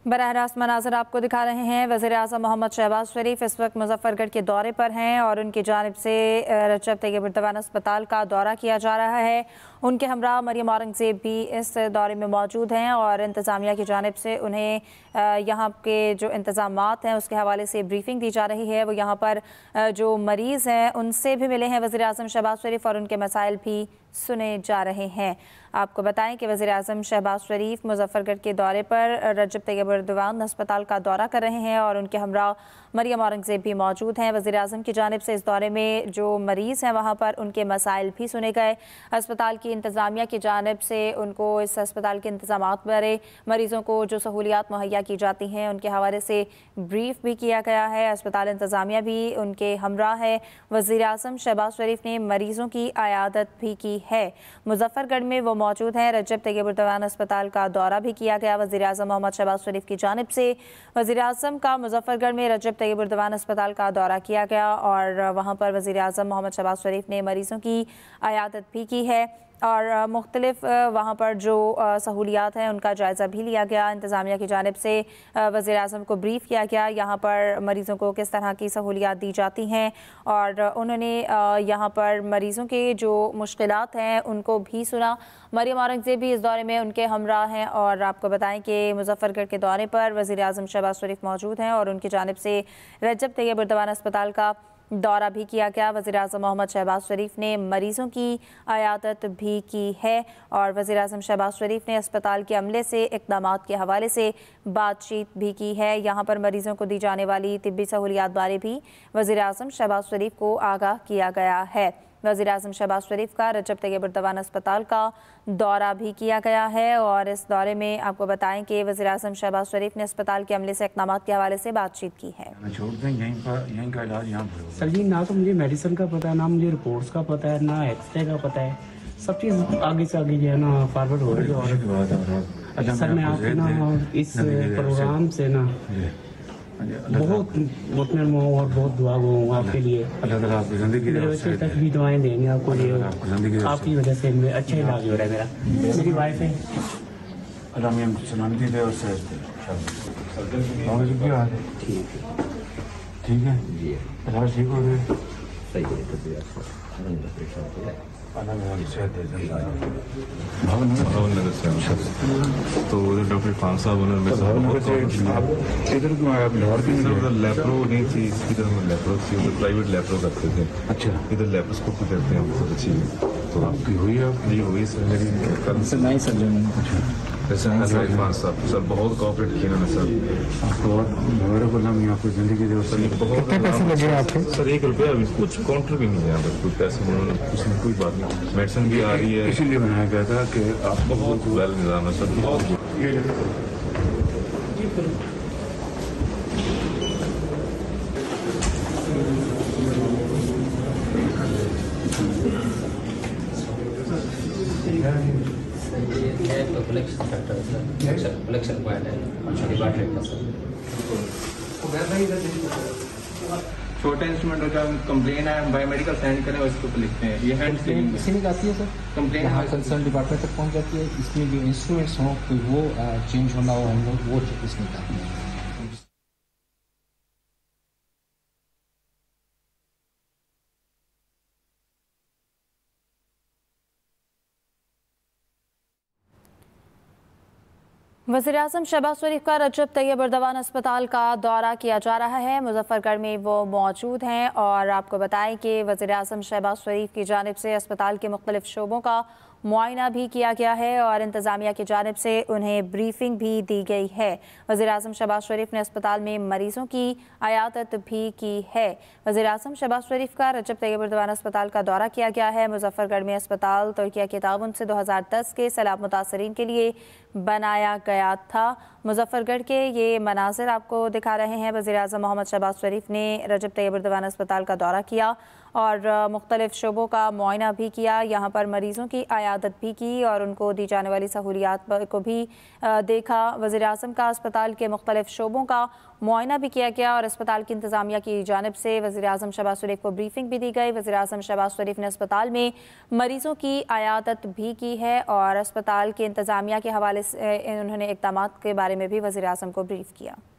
बराह रास्त मनाज़र आपको दिखा रहे हैं। वज़ीर-ए-आज़म मोहम्मद शहबाज शरीफ इस वक्त मुजफ्फरगढ़ के दौरे पर हैं और उनकी जानिब से रजब तैयब एर्दोग़ान अस्पताल का दौरा किया जा रहा है। उनके हमरा मरियम औरंगज़ेब भी इस दौरे में मौजूद हैं और इंतज़ामिया की जानिब से उन्हें यहाँ के जो इंतज़ामात हैं उसके हवाले से ब्रीफिंग दी जा रही है। वो यहाँ पर जो मरीज़ हैं उनसे भी मिले हैं वज़ीर-ए-आज़म शहबाज शरीफ और उनके मसाइल भी सुने जा रहे हैं। आपको बताएं कि वज़ीर-ए-आज़म शहबाज शरीफ मुजफ्फरगढ़ के दौरे पर रजब तैयब एर्दोग़ान अस्पताल का दौरा कर रहे हैं और उनके हमरा मरियम औरंगज़ेब भी मौजूद हैं। वज़ीर-ए-आज़म की जानिब से इस दौरे में जो मरीज़ हैं वहाँ पर उनके मसाइल भी सुने गए। अस्पताल की इंतज़ामिया की जानिब से उनको इस अस्पताल के इंतज़ामात बारे, मरीज़ों को जो सहूलियात मुहैया की जाती हैं उनके हवाले से ब्रीफ भी किया गया है। अस्पताल इंतज़ामिया भी उनके हमरा है। वज़ीर-ए-आज़म शहबाज शरीफ ने मरीज़ों की आयादत भी की है। मुजफ्फरगढ़ में वो मौजूद हैं। रजब तैयब एर्दोग़ान अस्पताल का दौरा भी किया गया वज़ीर-ए-आज़म मोहम्मद शहबाज शरीफ की जानिब से। वज़ीर-ए-आज़म का मुजफ्फरगढ़ में रजब तैयब एर्दोग़ान अस्पताल का दौरा किया गया और वहाँ पर वज़ीर-ए-आज़म मोहम्मद शहबाज शरीफ ने मरीज़ों की आयादत भी की है और मुख्तलिफ वहाँ पर जो सहूलियात हैं उनका जायज़ा भी लिया गया। इंतज़ामिया की जानिब से वज़ीर-ए-आज़म को ब्रीफ़ किया गया यहाँ पर मरीज़ों को किस तरह की सहूलियात दी जाती हैं और उन्होंने यहाँ पर मरीज़ों के जो मुश्किलात हैं उनको भी सुना। मरियम औरंगज़ेब भी इस दौरे में उनके हमरा हैं और आपको बताएं कि मुजफ्फरगढ़ के दौरे पर वज़ीर-ए-आज़म शहबाज शरीफ मौजूद हैं और उनकी जानिब से रजब तैयब एर्दोग़ान अस्पताल का दौरा भी किया गया। वज़ीर-ए-आज़म मोहम्मद शहबाज शरीफ ने मरीज़ों की आयादत भी की है और वज़ीर-ए-आज़म शहबाज शरीफ ने अस्पताल के अमले से इक़दामात के हवाले से बातचीत भी की है। यहाँ पर मरीज़ों को दी जाने वाली तिब्बी सहूलियात बारे भी वज़ीर-ए-आज़म शहबाज शरीफ को आगाह किया गया है। वज़ीर-ए-आज़म शहबाज शरीफ का रजब तैयब एर्दोग़ान अस्पताल का दौरा भी किया गया है और इस दौरे में आपको बताएं कि वज़ीर-ए-आज़म शहबाज शरीफ ने अस्पताल के अमले से इक़दामात के हवाले से बातचीत की है। यहीं का इलाज यहाँ पर सर जी, ना तो मुझे मेडिसिन का पता है, ना मुझे रिपोर्ट्स का पता है, ना एक्सरे का पता है। सब चीज़ आगे से आगे जो है ना फॉरवर्ड हो रही है और सर मैं आपके ना इस प्रोग्राम से ना बहुत मुतमिन हूँ और बहुत दुआ हूँ आपके लिए। मेरे बच्चे तक भी दुआएं देंगे आपको लिए। आपकी वजह से मैं अच्छा इलाज हो रहा है मेरा। मेरी वाइफ है ठीक है जी, इलाज ठीक हो गया, सही है। तो उधर डॉक्टर खान साहब इधर क्यों आया? लाहौर की उधर लेप्रो नहीं थी, इधर हम लेप्रो थी, उधर प्राइवेट लेप्रो करते थे। अच्छा, इधर लेप्रोस्कोपी करते हैं बहुत अच्छी। तो आपकी हुई है? जी हुई सर, मेरी कल सर नहीं सर खान साहब सर बहुत कोऑपरेट किया ना सर। आपको आपको जिंदगी दे कितने पैसे लगे आपके? सर 1 रुपया भी कुछ काउंटर भी नहीं है यहाँ पर, कोई पैसे उन्होंने कुछ नहीं, कोई बात नहीं। मेडिसिन भी आ रही है, इसीलिए बनाया गया था कि आपको बहुत वेल निज़ाम है सर, बहुत। कलेक्शन पॉइंट है डिपार्टमेंट का सर। छोटा इंस्ट्रूमेंट हो जब कंप्लेन है बायोमेडिकल साइन करें उसके ऊपर लिखते हैं। ये हैंड स्क्रीनिंग किसी में आती है सर, कंप्लेन यहाँ कंसर्न डिपार्टमेंट तक पहुँच जाती है। इसमें जो इंस्ट्रूमेंट्स हों कोई वो चेंज होना हो हम लोग वो इसमें करते हैं। वज़ीर-ए-आज़म शहबाज शरीफ का रजब तैयब एर्दोग़ान अस्पताल का दौरा किया जा रहा है। मुजफ्फरगढ़ में वो मौजूद हैं और आपको बताएं कि वज़ीर-ए-आज़म शहबाज शरीफ की जानिब से अस्पताल के मुख्तलिफ शोबों का मुआयना भी किया गया है और इंतज़ामिया की जानिब से उन्हें ब्रीफिंग भी दी गई है। वज़ीर-ए-आज़म शहबाज शरीफ ने अस्पताल में मरीज़ों की आयादत भी की है। वज़ीर-ए-आज़म शहबाज शरीफ का रजब तैयब एर्दोग़ान अस्पताल का दौरा किया गया है। मुजफ्फरगढ़ में अस्पताल तुर्किया के ताउन से 2010 के सैलाब मुतासरीन के लिए बनाया गया था। मुजफ्फरगढ़ के ये मनाज़िर आपको दिखा रहे हैं। वज़ीर-ए-आज़म मोहम्मद शहबाज शरीफ ने रजब तैयब एर्दोग़ान अस्पताल का दौरा किया और मुख्तलिफ शोबों का मुआयना भी किया। यहाँ पर मरीज़ों की आयादत भी की और उनको दी जाने वाली सहूलियात को भी देखा। वज़ीर-ए-आज़म का अस्पताल के मुख्तलिफ शोबों का मुआयना भी किया गया और अस्पताल की इंतज़ामिया की जानिब से वज़ीर-ए-आज़म शहबाज शरीफ को ब्रीफिंग भी दी गई। वज़ीर-ए-आज़म शहबाज शरीफ ने अस्पताल में मरीज़ों की आयादत भी की है और अस्पताल के इंतज़ामिया के हवाले उन्होंने इक़दामात के बारे में भी वज़ीर आज़म को ब्रीफ किया।